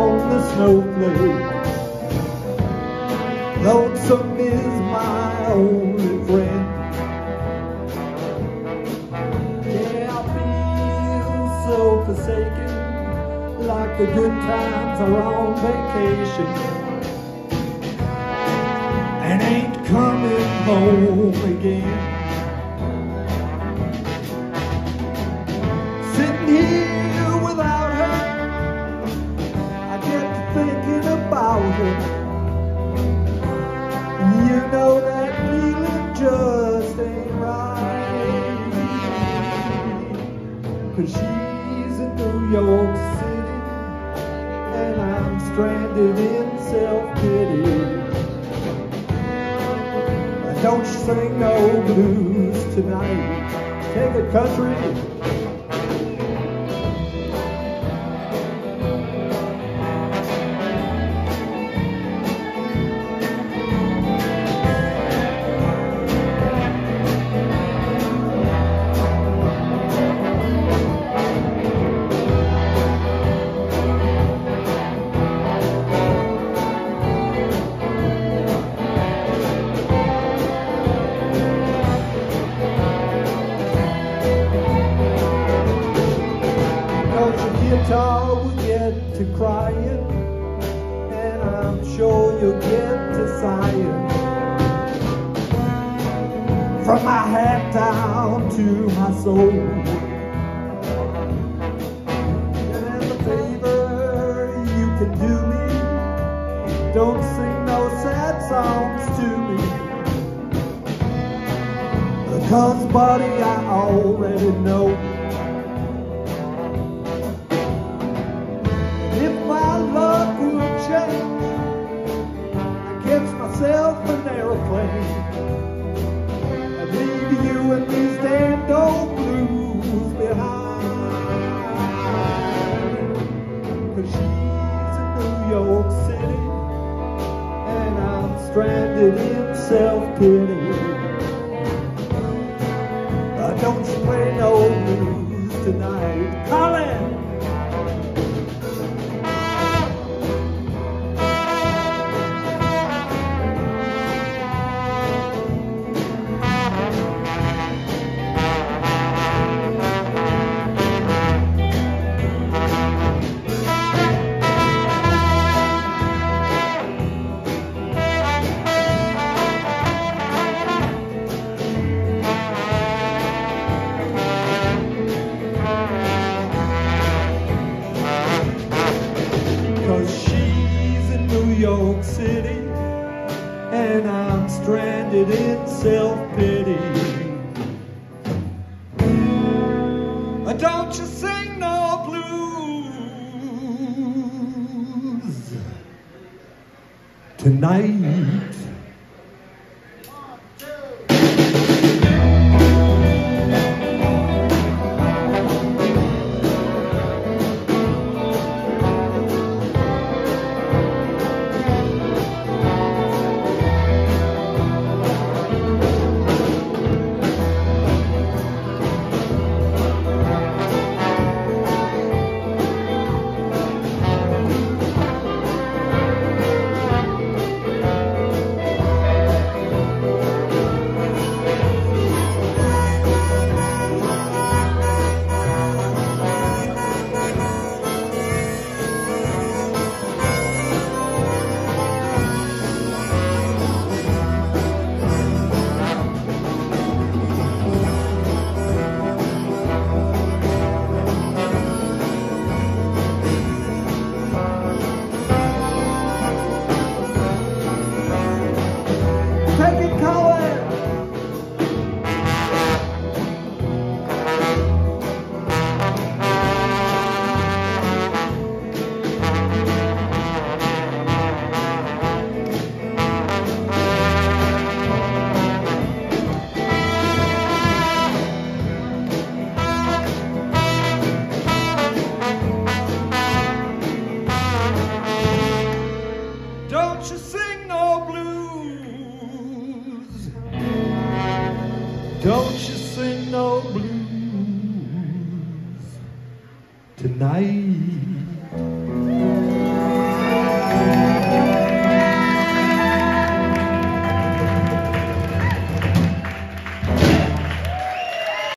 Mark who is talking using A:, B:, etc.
A: on the snowflake. Lonesome is my only friend. Yeah, I feel so forsaken, like the good times are on vacation and ain't coming home again. Sitting here without her, I get to thinking about her. You know that feeling just ain't right, 'cause she's in New York City and I'm stranded in self-pity. Don't you sing no blues tonight. Take it, country. Guitar will get to crying, and I'm sure you'll get to sighing. From my hat down to my soul. And as a favor you can do me, don't sing no sad songs to me, 'cause buddy, I already know. An aeroplane, I'd leave you and these damn old blues behind. 'Cause she's in New York City and I'm stranded in self-pity. Don't you play no blues tonight, Collin. York City and I'm stranded in self-pity. Don't you sing no blues tonight. Don't you sing no blues tonight.